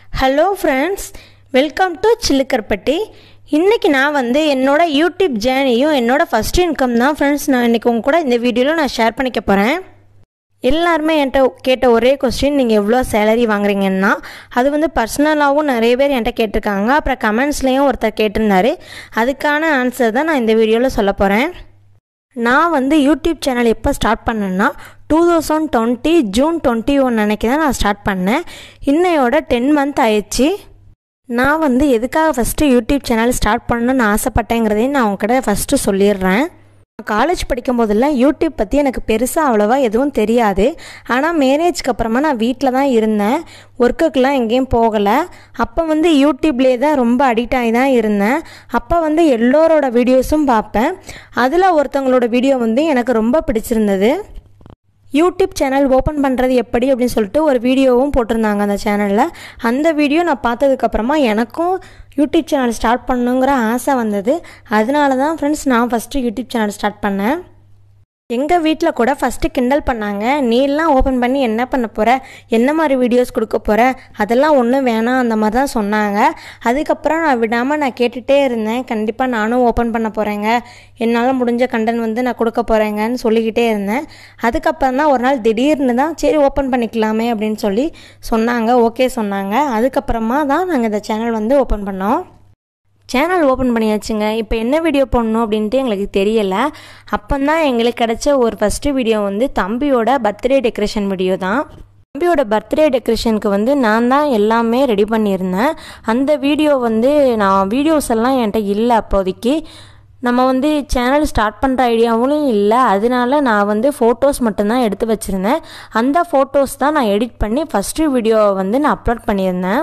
Hello friends, welcome to Sillu karupatti. இன்னைக்கு நான் வந்து என்னோட YouTube ஜர்னியும் என்னோட ஃபர்ஸ்ட் இன்கம் தான் फ्रेंड्स நான் இன்னைக்கு உங்க கூட இந்த வீடியோல நான் ஷேர் பண்ணிக்க போறேன். எல்லாரும் என்கிட்ட கேட்ட ஒரே क्वेश्चन நீங்க எவ்வளவு salary வாங்குறீங்கன்னா அது வந்து பர்சனலாவும் நிறைய பேர் என்கிட்ட கேட்டிருக்காங்க. அப்புறம் கமெண்ட்ஸ்லயும் ஒருத்தர் கேட்டிருந்தாரு. அதுக்கான ஆன்சர் தான் நான் இந்த வீடியோல சொல்ல போறேன். நான் வந்து YouTube சேனல் எப்போ ஸ்டார்ட் பண்ணேன்னா 2020 ஜூன் 21 அன்னைக்கு தான் நான் ஸ்டார்ட் பண்ணேன். இன்னையோட 10 மந்த் ஆயிடுச்சு. நான் வந்து எதுக்காக ஃபஸ்ட்டு யூடியூப் சேனல் ஸ்டார்ட் பண்ணணும்னு ஆசைப்பட்டேங்கிறதையும் நான் உங்ககிட்ட ஃபஸ்ட்டு சொல்லிடுறேன். காலேஜ் படிக்கும் போதெல்லாம் யூடியூப் பற்றி எனக்கு பெருசாக அவ்வளோவா எதுவும் தெரியாது. ஆனால் மேரேஜ்க்கு அப்புறமா நான் வீட்டில் தான் இருந்தேன், ஒர்க்குக்கெலாம் எங்கேயும் போகலை. அப்போ வந்து யூடியூப்லேயே தான் ரொம்ப அடிக்ட் ஆகி தான் இருந்தேன். அப்போ வந்து எல்லோரோட வீடியோஸும் பார்ப்பேன். அதில் ஒருத்தவங்களோட வீடியோ வந்து எனக்கு ரொம்ப பிடிச்சிருந்தது. யூடியூப் சேனல் ஓப்பன் பண்ணுறது எப்படி அப்படின்னு சொல்லிட்டு ஒரு வீடியோவும் போட்டிருந்தாங்க அந்த சேனலில். அந்த வீடியோ நான் பார்த்ததுக்கப்புறமா எனக்கும் யூடியூப் சேனல் ஸ்டார்ட் பண்ணணுங்கிற ஆசை வந்தது. அதனால தான் ஃப்ரெண்ட்ஸ் நான் ஃபஸ்ட்டு யூடியூப் சேனல் ஸ்டார்ட் பண்ணேன். எங்கள் வீட்டில் கூட ஃபஸ்ட்டு கிண்டல் பண்ணாங்க, நீ எல்லாம் ஓப்பன் பண்ணி என்ன பண்ண போகிற, என்ன மாதிரி வீடியோஸ் கொடுக்க போகிற, அதெல்லாம் ஒன்றும் வேணாம் அந்த மாதிரி தான் சொன்னாங்க. அதுக்கப்புறம் நான் விடாமல் நான் கேட்டுகிட்டே இருந்தேன், கண்டிப்பாக நானும் ஓப்பன் பண்ண போகிறேங்க, என்னால் முடிஞ்ச கண்டென்ட் வந்து நான் கொடுக்க போகிறேங்கன்னு சொல்லிக்கிட்டே இருந்தேன். அதுக்கப்புறம் தான் ஒரு நாள் திடீர்னு தான் சரி ஓப்பன் பண்ணிக்கலாமே அப்படின்னு சொல்லி சொன்னாங்க, ஓகே சொன்னாங்க. அதுக்கப்புறமா தான் நாங்கள் இந்த சேனல் வந்து ஓப்பன் பண்ணோம். சேனல் ஓப்பன் பண்ணியாச்சுங்க. இப்போ என்ன வீடியோ போடணும் அப்படின்ட்டு எங்களுக்கு தெரியலை. அப்போ தான் எங்களுக்கு கிடைச்ச ஒரு ஃபஸ்ட்டு வீடியோ வந்து தம்பியோட பர்த்டே டெக்கரேஷன் வீடியோ தான். தம்பியோட பர்த்டே டெக்கரேஷனுக்கு வந்து நான் தான் எல்லாமே ரெடி பண்ணியிருந்தேன். அந்த வீடியோ வந்து நான் வீடியோஸ் எல்லாம் என்கிட்ட இல்லை அப்போதைக்கு. நம்ம வந்து சேனல் ஸ்டார்ட் பண்ணுற ஐடியாவும் இல்லை. அதனால நான் வந்து ஃபோட்டோஸ் மட்டும்தான் எடுத்து வச்சுருந்தேன். அந்த ஃபோட்டோஸ் தான் நான் எடிட் பண்ணி ஃபஸ்ட்டு வீடியோவை வந்து நான் அப்லோட் பண்ணியிருந்தேன்.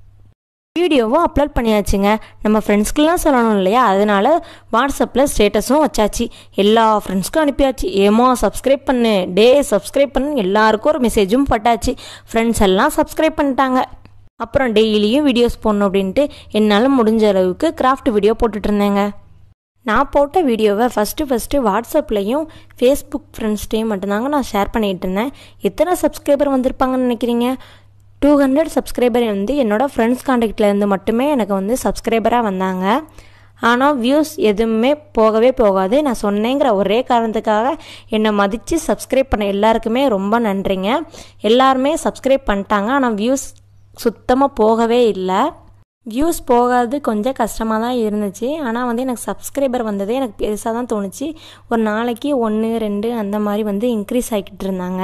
வீடியோவும் அப்லோட் பண்ணியாச்சுங்க. நம்ம ஃப்ரெண்ட்ஸ்க்கெலாம் சொல்லணும் இல்லையா, அதனால வாட்ஸ்அப்பில் ஸ்டேட்டஸும் வச்சாச்சு. எல்லா ஃப்ரெண்ட்ஸ்க்கும் அனுப்பியாச்சு. ஏமா சப்ஸ்கிரைப் பண்ணு, சப்ஸ்கிரைப் பண்ணு, எல்லாருக்கும் ஒரு மெசேஜும் பட்டாச்சு. ஃப்ரெண்ட்ஸ் எல்லாம் சப்ஸ்கிரைப் பண்ணிட்டாங்க. அப்புறம் டெய்லியும் வீடியோஸ் போடணும் அப்படின்ட்டு என்னால் முடிஞ்ச அளவுக்கு கிராஃப்ட் வீடியோ போட்டுட்டு இருந்தேங்க. நான் போட்ட வீடியோவை ஃபஸ்ட்டு வாட்ஸ்அப்லேயும் ஃபேஸ்புக் ஃப்ரெண்ட்ஸ்டையும் மட்டும்தாங்க நான் ஷேர் பண்ணிகிட்டு இருந்தேன். எத்தனை சப்ஸ்கிரைபர் வந்திருப்பாங்கன்னு நினைக்கிறீங்க? 200 சப்ஸ்கிரைபர் வந்து என்னோடய ஃப்ரெண்ட்ஸ் கான்டாக்ட்லேருந்து மட்டுமே எனக்கு வந்து சப்ஸ்கிரைபராக வந்தாங்க. ஆனால் வியூஸ் எதுவுமே போகவே போகாது. நான் சொன்னேங்கிற ஒரே காரணத்துக்காக என்னை மதித்து சப்ஸ்கிரைப் பண்ண எல்லாருக்குமே ரொம்ப நன்றிங்க. எல்லாருமே சப்ஸ்கிரைப் பண்ணிட்டாங்க, ஆனால் வியூஸ் சுத்தமாக போகவே இல்லை. வியூஸ் போகாது கொஞ்சம் கஷ்டமாக தான் இருந்துச்சு. ஆனால் வந்து எனக்கு சப்ஸ்கிரைபர் வந்ததே எனக்கு பெருசாக தான் தோணுச்சு. ஒரு நாளைக்கு 1, 2 அந்த மாதிரி வந்து இன்க்ரீஸ் ஆகிக்கிட்டு இருந்தாங்க.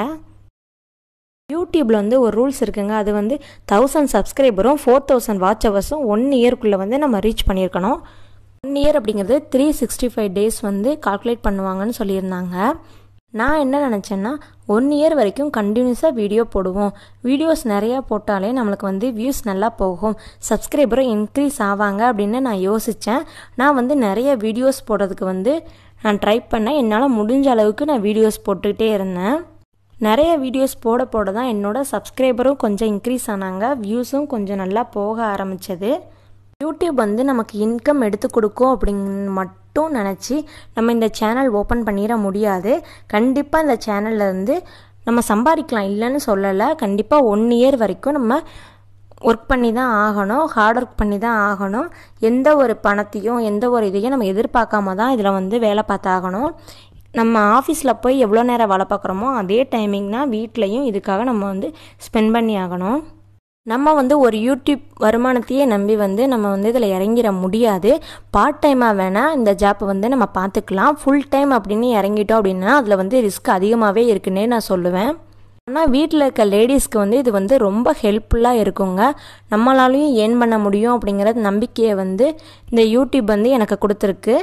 யூடியூப்பில் வந்து ஒரு ரூல்ஸ் இருக்குங்க. அது வந்து 1000 சப்ஸ்கிரைபரும் 4000 வாட்ச் ஹவர்ஸும் 1 இயர்க்குள்ளே வந்து நம்ம ரீச் பண்ணியிருக்கணும். 1 இயர் அப்படிங்கிறது 365 டேஸ் வந்து கால்குலேட் பண்ணுவாங்கன்னு சொல்லியிருந்தாங்க. நான் என்ன நினச்சேன்னா 1 இயர் வரைக்கும் கண்டினியூஸாக வீடியோ போடுவோம். வீடியோஸ் நிறையா போட்டாலே நம்மளுக்கு வந்து வியூஸ் நல்லா போகும், சப்ஸ்கிரைபரும் இன்க்ரீஸ் ஆவாங்க அப்படின்னு நான் யோசித்தேன். நான் வந்து நிறைய வீடியோஸ் போடுறதுக்கு வந்து நான் ட்ரை பண்ணேன். என்னால் முடிஞ்ச அளவுக்கு நான் வீடியோஸ் போட்டுக்கிட்டே இருந்தேன். நிறைய வீடியோஸ் போட தான் என்னோட சப்ஸ்கிரைபரும் கொஞ்சம் இன்க்ரீஸ் ஆனாங்க, வியூஸும் கொஞ்சம் நல்லா போக ஆரம்பித்தது. யூடியூப் வந்து நமக்கு இன்கம் எடுத்து கொடுக்கும் அப்படின்னு மட்டும் நினச்சி நம்ம இந்த சேனல் ஓப்பன் பண்ணிட முடியாது. கண்டிப்பாக இந்த சேனலில் இருந்து நம்ம சம்பாதிக்கலாம், இல்லைன்னு சொல்லலை. கண்டிப்பாக 1 இயர் வரைக்கும் நம்ம ஒர்க் பண்ணி தான் ஆகணும், ஹார்ட் ஒர்க் பண்ணி தான் ஆகணும். எந்த ஒரு பணத்தையும் எந்த ஒரு இதையும் நம்ம எதிர்பார்க்காம தான் இதில் வந்து வேலை பார்த்தாகணும். நம்ம ஆஃபீஸில் போய் எவ்வளோ நேரம் வேலை பார்க்குறோமோ அதே டைமிங் தான் வீட்லேயும் இதுக்காக நம்ம வந்து ஸ்பெண்ட் பண்ணி ஆகணும். நம்ம வந்து ஒரு யூடியூப் வருமானத்தையே நம்பி வந்து நம்ம வந்து இதில் இறங்கிட முடியாது. பார்ட் டைமாக வேணால் இந்த ஜாப் வந்து நம்ம பார்த்துக்கலாம். ஃபுல் டைம் அப்படின்னு இறங்கிட்டோம் அப்படின்னா அதில் வந்து ரிஸ்க் அதிகமாகவே இருக்குன்னே நான் சொல்லுவேன். ஆனால் வீட்டில் இருக்க லேடிஸ்க்கு வந்து இது வந்து ரொம்ப ஹெல்ப்ஃபுல்லாக இருக்குங்க. நம்மளாலையும் ஏர்ன் பண்ண முடியும் அப்படிங்கிற நம்பிக்கையை வந்து இந்த யூடியூப் வந்து எனக்கு கொடுத்துருக்கு.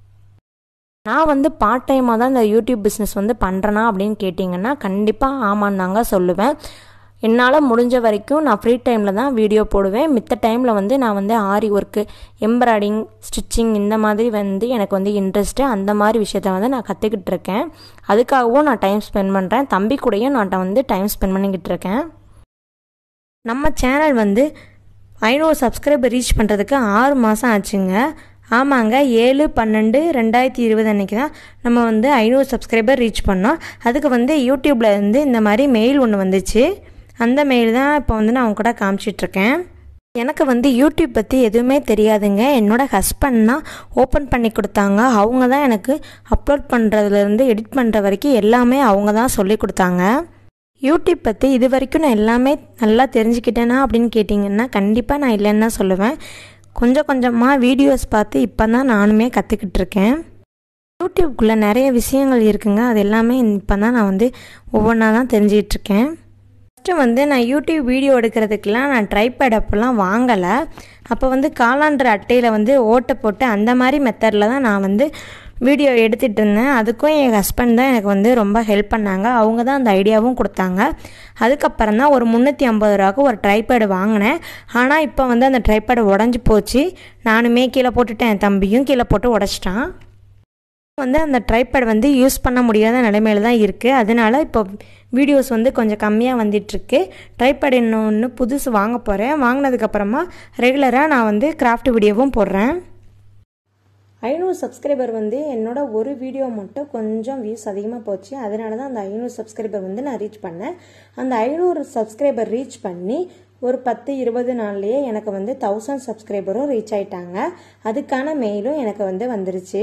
நான் வந்து பார்ட் டைமாக தான் இந்த யூடியூப் பிஸ்னஸ் வந்து பண்ணுறேனா அப்படின்னு கேட்டிங்கன்னா கண்டிப்பாக ஆமான்னு தாங்க சொல்லுவேன். என்னால் முடிஞ்ச வரைக்கும் நான் ஃப்ரீ டைமில் தான் வீடியோ போடுவேன். மித்த டைமில் வந்து நான் வந்து ஆரி ஒர்க்கு, எம்ப்ராய்டிங், ஸ்டிச்சிங் இந்த மாதிரி வந்து எனக்கு வந்து இன்ட்ரெஸ்ட்டு. அந்த மாதிரி விஷயத்த வந்து நான் கற்றுக்கிட்டு இருக்கேன். அதுக்காகவும் நான் டைம் ஸ்பெண்ட் பண்ணுறேன். தம்பி கூடயும் நான் வந்து டைம் ஸ்பெண்ட் பண்ணிக்கிட்டு இருக்கேன். நம்ம சேனல் வந்து 500 சப்ஸ்கிரைபர் ரீச் பண்ணுறதுக்கு 6 மாதம் ஆச்சுங்க. ஆமாங்க, 7/12/2020 அன்றைக்கி தான் நம்ம வந்து 500 சப்ஸ்கிரைபர் ரீச் பண்ணோம். அதுக்கு வந்து யூடியூப்பில் இருந்து இந்த மாதிரி மெயில் ஒன்று வந்துச்சு. அந்த மெயில் தான் இப்போ வந்து நான் உங்க கூட காமிச்சிட்ருக்கேன். எனக்கு வந்து யூடியூப் பற்றி எதுவுமே தெரியாதுங்க. என்னோடய ஹஸ்பண்ட் தான் ஓப்பன் பண்ணி கொடுத்தாங்க. அவங்க தான் எனக்கு அப்லோட் பண்ணுறதுலேருந்து எடிட் பண்ணுற வரைக்கும் எல்லாமே அவங்க தான் சொல்லி கொடுத்தாங்க. யூடியூப் பற்றி இது வரைக்கும் நான் எல்லாமே நல்லா தெரிஞ்சுக்கிட்டேனா அப்படின்னு கேட்டிங்கன்னா கண்டிப்பாக நான் இல்லைன்னு தான் சொல்லுவேன். கொஞ்சம் கொஞ்சமாக வீடியோஸ் பார்த்து இப்போ தான் நானுமே கற்றுக்கிட்டு இருக்கேன். யூடியூப்குள்ளே நிறைய விஷயங்கள் இருக்குங்க. அது எல்லாமே இப்போ தான் நான் வந்து ஒவ்வொன்றா தான் தெரிஞ்சிகிட்ருக்கேன். ஃபஸ்ட்டு வந்து நான் யூடியூப் வீடியோ எடுக்கிறதுக்கெலாம் நான் ட்ரைபேட் அப்போல்லாம் வாங்கலை. அப்போ வந்து காலாண்டர் அட்டையில் வந்து ஓட்டை போட்டு அந்த மாதிரி மெத்தடில் தான் நான் வந்து வீடியோ எடுத்துகிட்டு இருந்தேன். அதுக்கும் என் ஹஸ்பண்ட் தான் எனக்கு வந்து ரொம்ப ஹெல்ப் பண்ணாங்க. அவங்க தான் அந்த ஐடியாவும் கொடுத்தாங்க. அதுக்கப்புறம் தான் ஒரு 350 ரூபாய்க்கு ஒரு ட்ரைபேடு வாங்கினேன். ஆனால் இப்போ வந்து அந்த ட்ரைபேடு உடஞ்சி போச்சு. நானுமே கீழே போட்டுட்டேன், என் தம்பியும் கீழே போட்டு உடச்சிட்டான். வந்து அந்த ட்ரைபேட் வந்து யூஸ் பண்ண முடியாத நிலைமையில தான் இருக்குது. அதனால இப்போ வீடியோஸ் வந்து கொஞ்சம் கம்மியாக வந்துட்டுருக்கு. ட்ரைபேட் இன்னொன்று புதுசு வாங்க போகிறேன். வாங்கினதுக்கப்புறமா ரெகுலராக நான் வந்து கிராஃப்ட் வீடியோவும் போடுறேன். 500 சப்ஸ்கிரைபர் வந்து என்னோட ஒரு வீடியோ மட்டும் கொஞ்சம் வியூஸ் அதிகமாக போச்சு. அதனால தான் அந்த 500 சப்ஸ்கிரைபர் வந்து நான் ரீச் பண்ணேன். அந்த 500 சப்ஸ்கிரைபர் ரீச் பண்ணி ஒரு 10-20 நாள்லேயே எனக்கு வந்து 1000 சப்ஸ்கிரைபரும் ரீச் ஆயிட்டாங்க. அதுக்கான மெயிலும் எனக்கு வந்து வந்துருச்சு.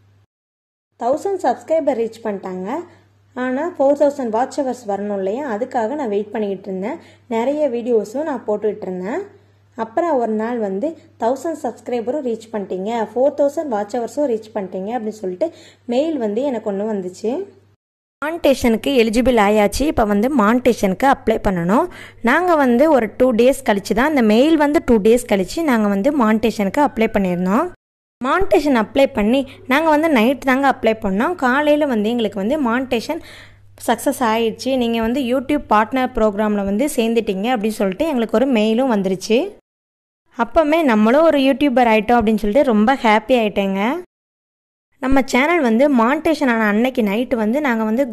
1000 சப்ஸ்கிரைபர் ரீச் பண்ணிட்டாங்க. ஆனால் 4000 வாட்ச் ஹவர்ஸ் வரணும் இல்லையா, அதுக்காக நான் வெயிட் பண்ணிக்கிட்டு இருந்தேன். நிறைய வீடியோஸும் நான் போட்டுக்கிட்டு இருந்தேன். அப்புறம் ஒரு நாள் வந்து 1000 சப்ஸ்கிரைபரும் ரீச் பண்ணிட்டீங்க, 4000 வாட்ச் ஹவர்ஸும் ரீச் பண்ணிட்டீங்க அப்படின்னு சொல்லிட்டு மெயில் வந்து எனக்கு ஒன்று வந்துச்சு. மானிட்டேஷனுக்கு எலிஜிபிள் ஆயாச்சு. இப்போ வந்து மானிட்டேஷனுக்கு அப்ளை பண்ணணும். நாங்கள் வந்து ஒரு 2 டேஸ் கழிச்சு தான், இந்த மெயில் வந்து 2 டேஸ் கழிச்சு நாங்கள் வந்து மானிட்டேஷனுக்கு அப்ளை பண்ணியிருந்தோம். மானிட்டேஷன் அப்ளை பண்ணி நாங்கள் வந்து நைட் தாங்க அப்ளை பண்ணோம். காலையில் வந்து எங்களுக்கு வந்து மானிட்டேஷன் சக்ஸஸ் ஆகிடுச்சு, நீங்கள் வந்து யூடியூப் பார்ட்னர் ப்ரோக்ராமில் வந்து சேர்ந்துட்டீங்க அப்படின்னு சொல்லிட்டு எங்களுக்கு ஒரு மெயிலும் வந்துருச்சு. அப்போமே நம்மளும் ஒரு யூடியூபர் ஆகிட்டோம் அப்படின்னு சொல்லிட்டு ரொம்ப ஹாப்பி ஆகிட்டேங்க. நம்ம சேனல் வந்து மானிட்டேஷன் ஆன அன்னைக்கு நைட்டு வந்து நாங்கள் வந்து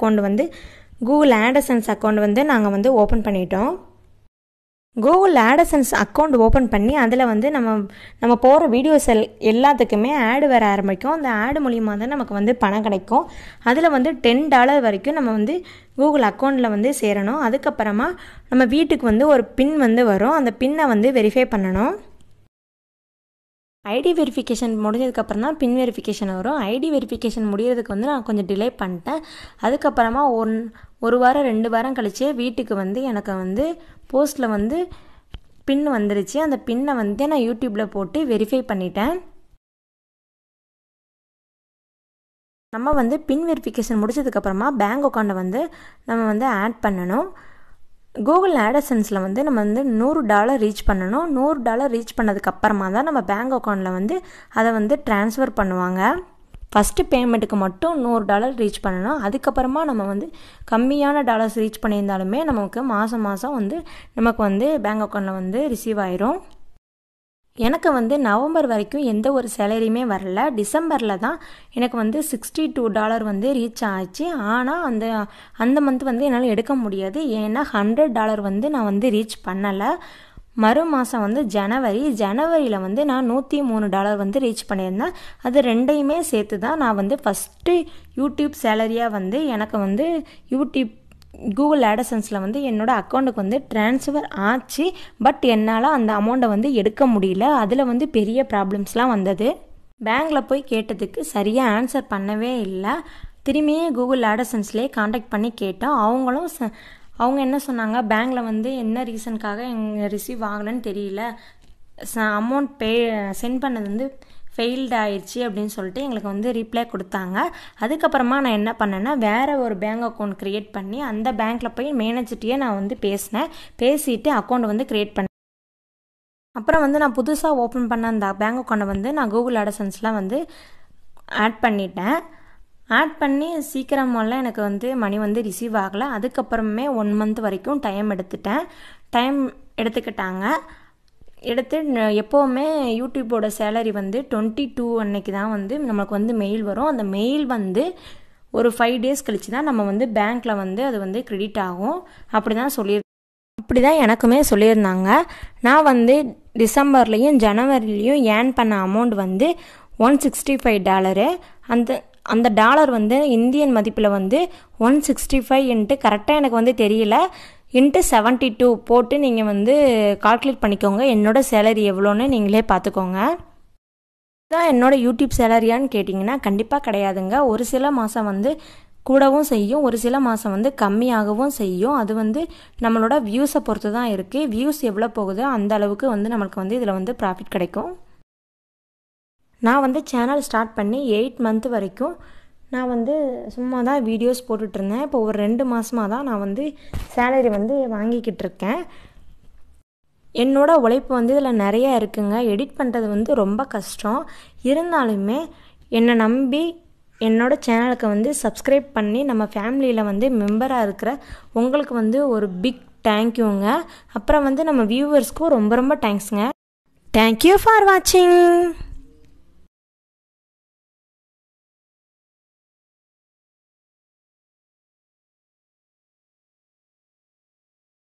கூகுள் ஆடசன்ஸ் அக்கௌண்ட் வந்து நாங்கள் வந்து ஓப்பன் பண்ணிட்டோம். கூகுள் ஆடசன்ஸ் அக்கௌண்ட் ஓப்பன் பண்ணி அதில் வந்து நம்ம போகிற வீடியோஸ் எல்லாத்துக்குமே ஆடு வர ஆரம்பிக்கும். அந்த ஆடு மூலிமா தான் நமக்கு வந்து பணம் கிடைக்கும். அதில் வந்து $10 வரைக்கும் நம்ம வந்து கூகுள் அக்கௌண்ட்டில் வந்து சேரணும். அதுக்கப்புறமா நம்ம வீட்டுக்கு வந்து ஒரு பின் வந்து வரும். அந்த பின்னை வந்து வெரிஃபை பண்ணணும். ஐடி வெரிஃபிகேஷன் முடிஞ்சதுக்கப்புறம் தான் பின் வெரிஃபிகேஷன் வரும். ஐடி வெரிஃபிகேஷன் முடிகிறதுக்கு வந்து நான் கொஞ்சம் டிலே பண்ணிட்டேன். அதுக்கப்புறமா ஒரு வாரம் 2 வாரம் கழிச்சு வீட்டுக்கு வந்து எனக்கு வந்து போஸ்ட்டில் வந்து பின் வந்துருச்சு. அந்த பின்னை வந்து நான் யூடியூப்பில் போட்டு வெரிஃபை பண்ணிட்டேன். நம்ம வந்து பின் வெரிஃபிகேஷன் முடிச்சதுக்கப்புறமா பேங்க் அக்கௌண்ட்டை வந்து நம்ம வந்து ஆட் பண்ணணும். கூகுள் ஆடசன்ஸில் வந்து நம்ம வந்து $100 ரீச் பண்ணணும். $100 ரீச் பண்ணதுக்கப்புறமா தான் நம்ம பேங்க் அக்கௌண்ட்டில் வந்து அதை வந்து ட்ரான்ஸ்ஃபர் பண்ணுவாங்க. ஃபஸ்ட்டு பேமெண்ட்டுக்கு மட்டும் $100 ரீச் பண்ணணும். அதுக்கப்புறமா நம்ம வந்து கம்மியான டாலர்ஸ் ரீச் பண்ணியிருந்தாலுமே நமக்கு மாதம் வந்து நமக்கு வந்து பேங்க் அக்கௌண்ட்டில் வந்து ரிசீவ் ஆயிரும். எனக்கு வந்து நவம்பர் வரைக்கும் எந்த ஒரு சேலரியுமே வரல. டிசம்பரில் தான் எனக்கு வந்து $62 வந்து ரீச் ஆச்சு. ஆனால் அந்த மந்த் வந்து என்னால் எடுக்க முடியாது. ஏன்னா $100 வந்து நான் வந்து ரீச் பண்ணலை. மறு மாதம் வந்து ஜனவரியில் வந்து நான் $103 வந்து ரீச் பண்ணியிருந்தேன். அது ரெண்டையுமே சேர்த்து தான் நான் வந்து ஃபஸ்ட்டு யூடியூப் சேலரியாக வந்து எனக்கு வந்து கூகுள் ஆடசன்ஸில் வந்து என்னோடய அக்கௌண்ட்டுக்கு வந்து ட்ரான்ஸ்ஃபர் ஆச்சு. பட் என்னால் அந்த அமௌண்ட்டை வந்து எடுக்க முடியல. அதில் வந்து பெரிய ப்ராப்ளம்ஸ்லாம் வந்தது. பேங்க்கில் போய் கேட்டதுக்கு சரியாக ஆன்சர் பண்ணவே இல்லை. திரும்பியே கூகுள் ஆடசன்ஸ்லேயே காண்டாக்ட் பண்ணி கேட்டோம். அவங்க என்ன சொன்னாங்க, பேங்க்கில் வந்து என்ன ரீசனுக்காக எங்கள் ரிசீவ் ஆகலைன்னு தெரியல, அமௌண்ட் சென்ட் பண்ணது வந்து ஃபெயில்டு ஆயிடுச்சு அப்படின்னு சொல்லிட்டு எங்களுக்கு வந்து ரீப்ளை கொடுத்தாங்க. அதுக்கப்புறமா நான் என்ன பண்ணேன்னா வேறு ஒரு பேங்க் அக்கௌண்ட் க்ரியேட் பண்ணி அந்த பேங்க்கில் போய் மேனேஜர்கிட்டயே நான் வந்து பேசிட்டு அக்கௌண்ட் வந்து க்ரியேட் பண்ணேன். அப்புறம் வந்து நான் புதுசாக ஓப்பன் பண்ண அந்த பேங்க் அக்கௌண்ட்டை வந்து நான் கூகுள் ஆடசன்ஸ்லாம் வந்து ஆட் பண்ணிட்டேன். ஆட் பண்ணி சீக்கிரமெல்லாம் எனக்கு வந்து மணி வந்து ரிசீவ் ஆகலை. அதுக்கப்புறமே 1 மந்த் வரைக்கும் டைம் எடுத்துக்கிட்டாங்க. எப்போவுமே யூடியூப்போட சேலரி வந்து 22 அன்னைக்கு தான் வந்து நமக்கு வந்து மெயில் வரும். அந்த மெயில் வந்து ஒரு 5 டேஸ் கழிச்சு தான் நம்ம வந்து பேங்க்கில் வந்து அது வந்து கிரெடிட் ஆகும். அப்படி தான் எனக்குமே சொல்லியிருந்தாங்க. நான் வந்து டிசம்பர்லேயும் ஜனவரிலையும் ஏர்ன் பண்ண அமௌண்ட் வந்து $165. அந்த டாலர் வந்து இந்தியன் மதிப்பில் வந்து 165 கரெக்டாக எனக்கு வந்து தெரியல. இன்ட்டு 72 போட்டு நீங்கள் வந்து கால்குலேட் பண்ணிக்கோங்க. என்னோடய சேலரி எவ்வளோன்னு நீங்களே பார்த்துக்கோங்க. இதான் என்னோடய யூடியூப் சேலரியான்னு கேட்டிங்கன்னா கண்டிப்பாக கிடையாதுங்க. ஒரு சில மாதம் வந்து கூடவும் செய்யும், ஒரு சில மாதம் வந்து கம்மியாகவும் செய்யும். அது வந்து நம்மளோட வியூஸை பொறுத்து தான் இருக்குது. வியூஸ் எவ்வளோ போகுதோ அந்த அளவுக்கு வந்து நம்மளுக்கு வந்து இதில் வந்து ப்ராஃபிட் கிடைக்கும். நான் வந்து சேனல் ஸ்டார்ட் பண்ணி 8 மந்த் வரைக்கும் நான் வந்து சும்மா தான் வீடியோஸ் போட்டுட்ருந்தேன். இப்போ ஒரு 2 மாதமாக தான் நான் வந்து சேலரி வந்து வாங்கிக்கிட்டு இருக்கேன். என்னோட உழைப்பு வந்து இதில் நிறைய இருக்குங்க. எடிட் பண்ணுறது வந்து ரொம்ப கஷ்டம். இருந்தாலுமே என்னை நம்பி என்னோட சேனலுக்கு வந்து சப்ஸ்கிரைப் பண்ணி நம்ம ஃபேமிலியில் வந்து மெம்பராக இருக்கிற உங்களுக்கு வந்து ஒரு பிக் தேங்க்யூங்க. அப்புறம் வந்து நம்ம வியூவர்ஸ்க்கும் ரொம்ப ரொம்ப தேங்க்ஸுங்க. தேங்க்யூ ஃபார் வாட்சிங்.